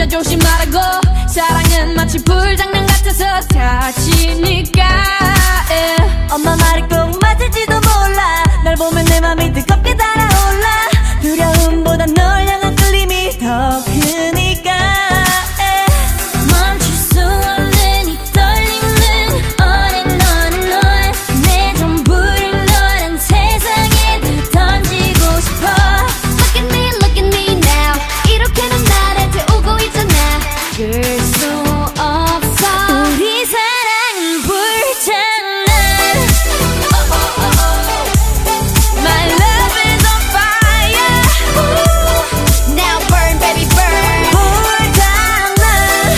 나 조심하라고. 사랑은 마치 불장난 같아서 다치니까. 엄마 말이 꼭 맞을지도 몰라. 널 보면 내 맘이 뜨겁게 달아올라. 두려움보다 널 향한 끌림이 더 크니까. 멈출 수 없는 이 떨림은 on and on and on. 내 전부를 너란 세상에 다 던지고 싶어. Look at me now. 이렇게는 나를 태우고 있잖아. 그 수 없어. 우리 사랑은 불장난. My love is on fire. Now burn baby burn. 불장난.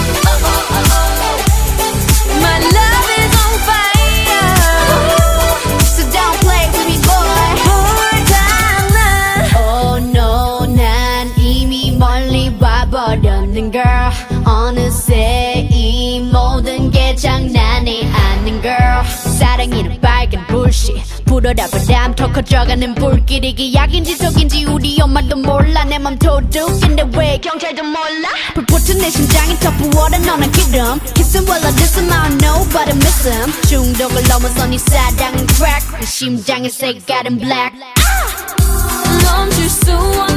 My love is on fire. So don't play with me boy. 불장난. Oh no, 난 이미 멀리 와버렸는 girl. 어느새 이 모든 게 장난이 아닌 girl. 사랑이는 빨간 불씨 불어라 바람 더 커져가는 불길. 이게 약인지 독인지 우리 엄마도 몰라. 내 맘 도둑인데 왜 경찰도 몰라. 불붙은 내 심장이 더 부어라. 너는 기름 Kissing while I diss him. I don't know but I miss him. 중독을 넘어선 이 사랑은 crack. 내 심장의 색깔은 black. 멈출 수